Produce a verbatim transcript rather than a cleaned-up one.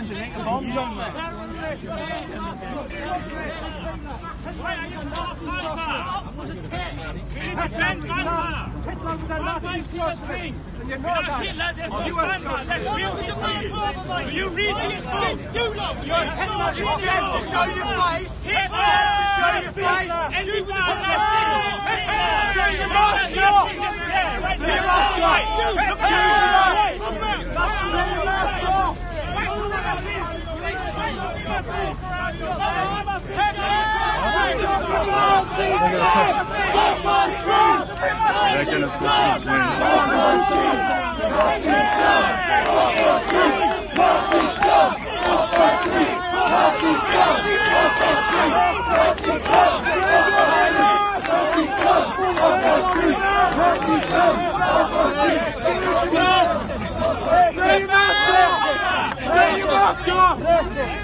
zijn ze lekker van. You read it, you lot. You're scared to show your face. Scared to show your face. And you got nothing. You lost your. You lost your. Look at They're going to push this win. Dream master! Dream master!